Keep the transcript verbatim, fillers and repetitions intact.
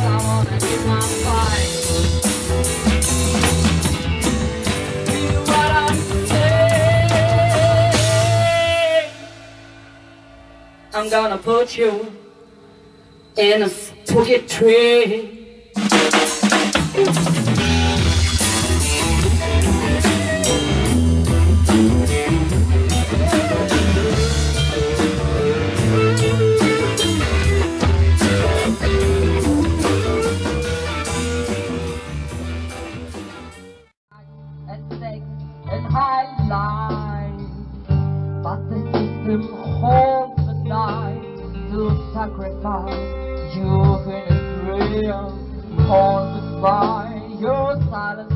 I wanna give my fight. Hear what I'm saying. I'm gonna put you in a spooky tree. And sex and high life, but the system holds the night to sacrifice your inner dream, haunted by your silence.